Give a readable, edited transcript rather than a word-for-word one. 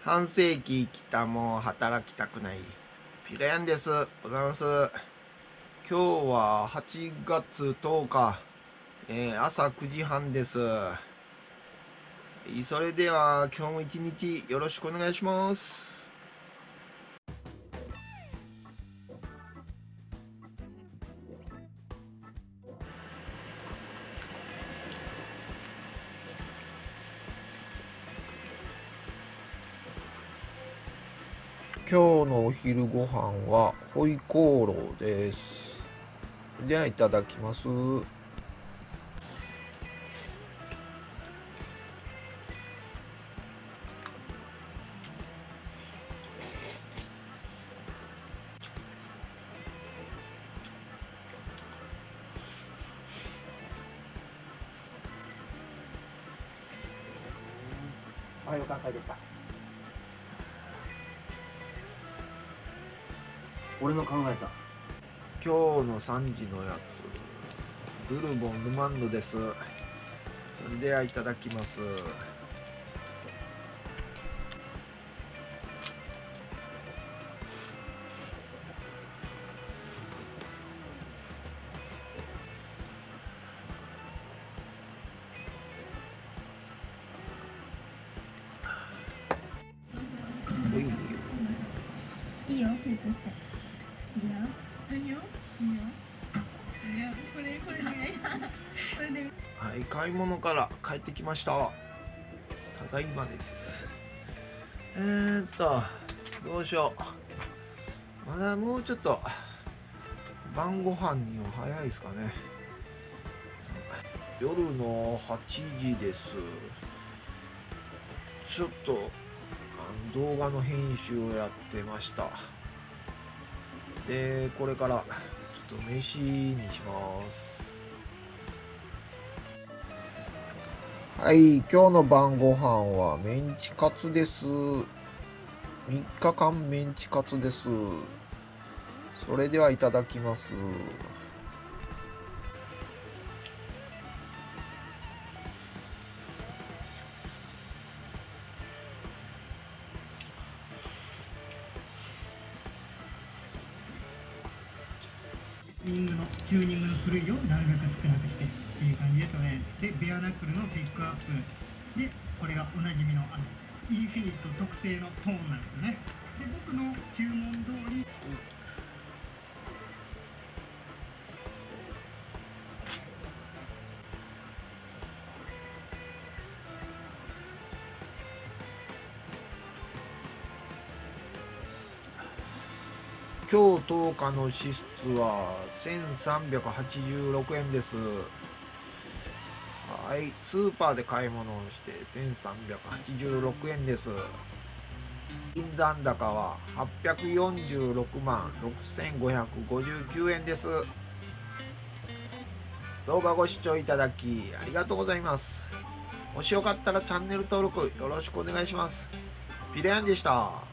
半世紀生きたもう働きたくないピラヤンです。ございます。今日は8月10日、朝9時半です。それでは今日も一日よろしくお願いします。今日のお昼ご飯はホイコーローです。ではいただきます。 はい、お完済でした。俺の考えた今日の3時のやつ、ブルボンルマンドです。それではいただきます。 いいよ、プレートして。いいよ。いいよ。いいよ。いいよ。これでこれで。 はい、買い物から帰ってきました。ただいまです。どうしよう。まだもうちょっと晩ご飯には早いですかね。夜の8時です。ちょっと動画の編集をやってました。で、これからちょっと飯にします。はい、今日の晩ご飯はメンチカツです。3日間メンチカツです。それではいただきます。 チューニングの狂いをなるべく少なくしてっていう感じですよね。で、ベアナックルのピックアップで、これがおなじみのインフィニット特製のトーンなんですよね。で、僕の注文通り今日10日の支出は1386円です。はい、スーパーで買い物をして1386円です。金残高は846万6559円です。動画ご視聴いただきありがとうございます。もしよかったらチャンネル登録よろしくお願いします。ピレヤンでした。